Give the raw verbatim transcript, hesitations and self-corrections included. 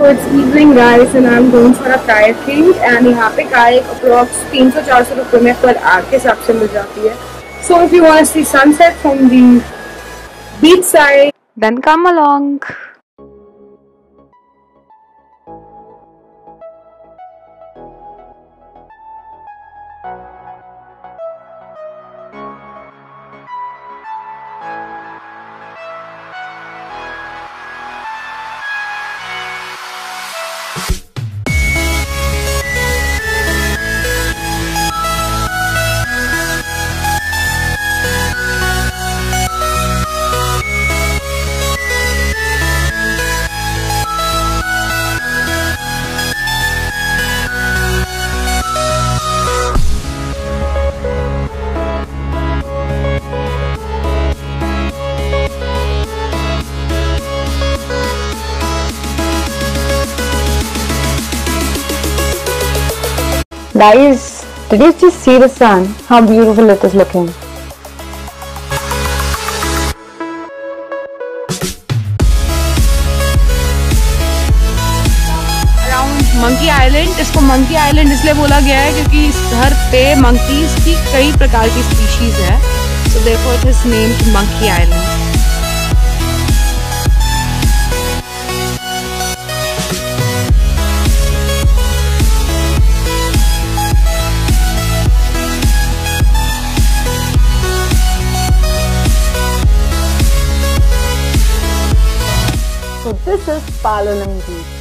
it's evening guys and I'm going for a kayaking and यहाँ पे kayak approx तीन सौ चार सौ रुपये में पर आग के हिसाब से मिल जाती है. So if you want to see sunset from the beach side, then come along. Guys, did you just see the sun? How beautiful it is looking. Around Monkey Island, इसको Monkey Island इसलिए बोला गया है क्योंकि इस घर पे monkeys की कई प्रकार की species है. So therefore it is named Monkey Island. So this is Palalam Beach.